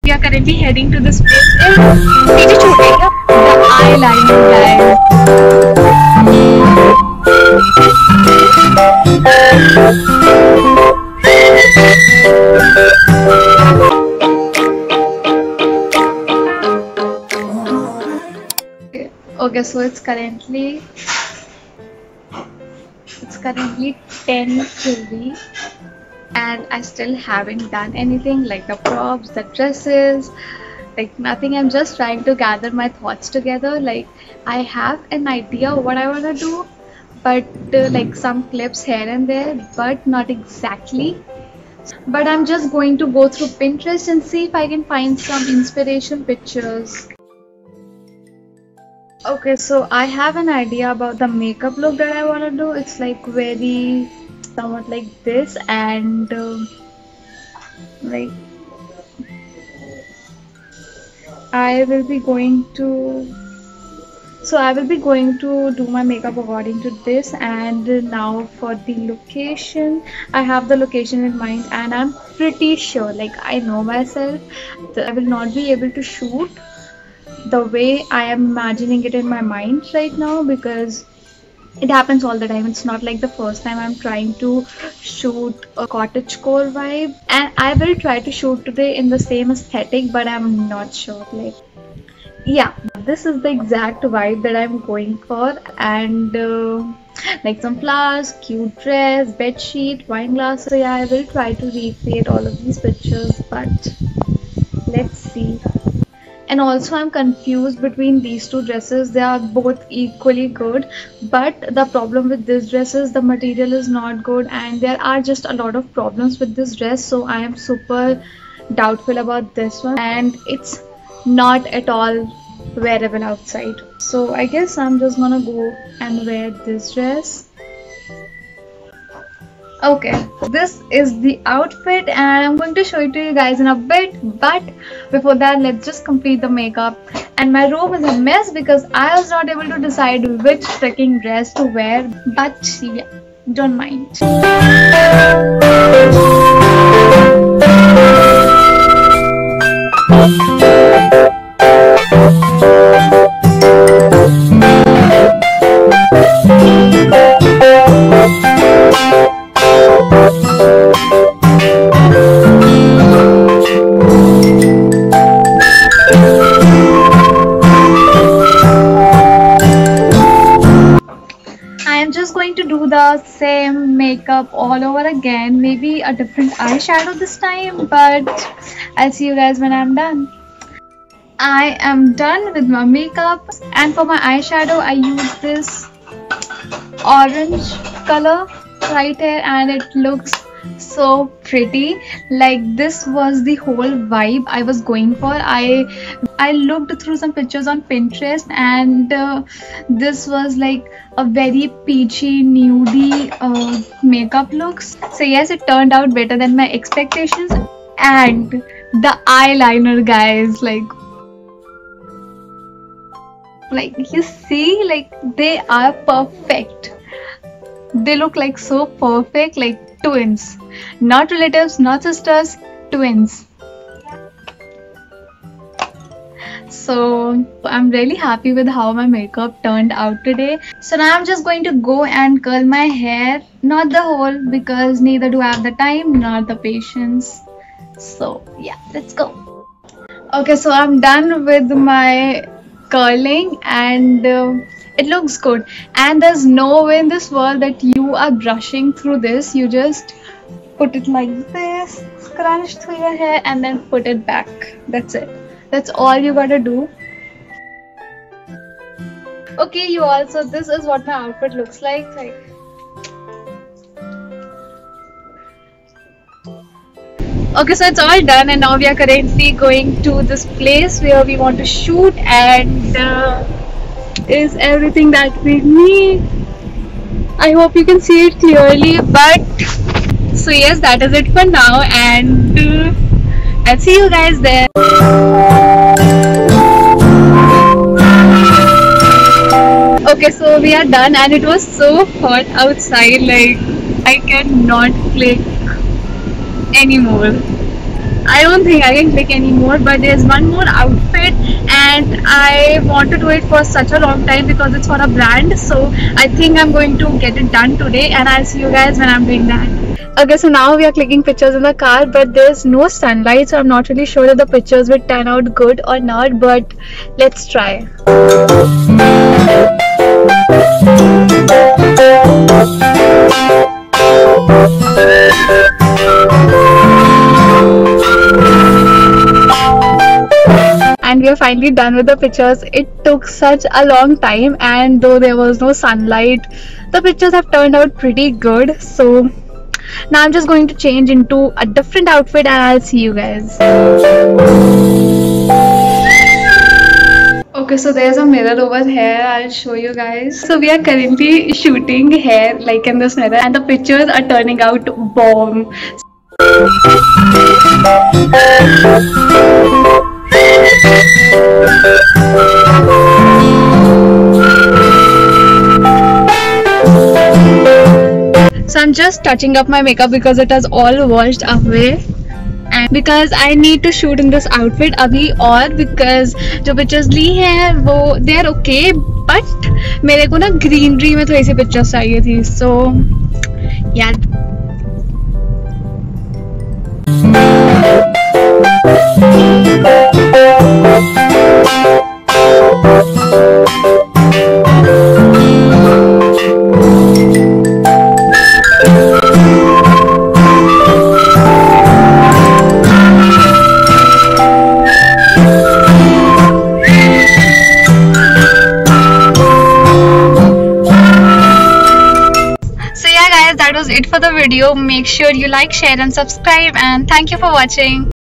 We are currently heading to this place. पीछे छूटेगा the eyeliner guys. Okay, so it's currently 10:30 and I still haven't done anything, like the props, the dresses, like nothing. I'm just trying to gather my thoughts together. Like I have an idea of what I want to do, but like some clips here and there, but not exactly. But I'm just going to go through Pinterest and see if I can find some inspiration pictures. Okay, so I have an idea about the makeup look that I want to do. It's like very somewhat like this, and like I will be going to do my makeup according to this. And now for the location, I have the location in mind, and I'm pretty sure, like I know myself, that I will not be able to shoot the way I am imagining it in my mind right now, because it happens all the time. It's not like the first time I'm trying to shoot a cottagecore vibe, and I will try to shoot today in the same aesthetic, but I'm not sure. Like, yeah, this is the exact vibe that I'm going for. And like some flowers, cute dress, bed sheet, wine glass. So yeah, I will try to recreate all of these pictures, but let's see. And also I'm confused between these two dresses. They are both equally good, but the problem with this dress is the material is not good, and there are just a lot of problems with this dress. So I am super doubtful about this one, and it's not at all wearable outside. So I guess I'm just gonna go and wear this dress. Okay, this is the outfit, and I'm going to show it to you guys in a bit, but before that, let's just complete the makeup. And my robe is a mess because I was not able to decide which freaking dress to wear, but yeah, don't mind. To do the same makeup all over again, maybe a different eyeshadow this time, but I'll see you guys when I'm done. I am done with my makeup, and for my eyeshadow I use this orange color right here, and it looks so pretty. Like this was the whole vibe I was going for. I looked through some pictures on Pinterest, and this was like a very peachy nudie makeup looks. So yes, it turned out better than my expectations. And the eyeliner, guys, like you see, like they are perfect. They look like so perfect, like twins, not relatives, not sisters, twins. So I'm really happy with how my makeup turned out today. So now I'm just going to go and curl my hair, not the whole, because neither do I have the time nor the patience. So yeah, let's go. Okay, so I'm done with my curling, and it looks good. And there's no way in this world that you are brushing through this. You just put it like this, scrunch through your hair, and then put it back. That's it. That's all you gotta do. Okay, you all, so this is what my outfit looks like. Okay, so it's all done, and now we are currently going to this place where we want to shoot, and is everything that we need. I hope you can see it clearly, but so yes, that is it for now, and I'll see you guys there. Okay, so we are done, and it was so hot outside, like I cannot click anymore. I don't think I can click anymore, but there's one more outfit and I want to do it for such a long time because it's for a brand. So I think I'm going to get it done today and I'll see you guys when I'm doing that. Okay, so now we are clicking pictures in the car, but there's no sunlight, so I'm not really sure that the pictures will turn out good or not, but let's try. And we are finally done with the pictures. It took such a long time, and though there was no sunlight, the pictures have turned out pretty good. So now I'm just going to change into a different outfit and I'll see you guys. Okay, so there's a mirror over here. I'll show you guys. So we are currently shooting hair like in this mirror and the pictures are turning out bomb. So I'm just touching up my makeup because it has all washed away and because I need to shoot in this outfit अभी और because जो pictures ली हैं वो they are okay but मेरे को ना greenery में थोड़ी सी pictures चाहिए थी so yeah. That was it for the video. Make sure you like, share and subscribe and thank you for watching.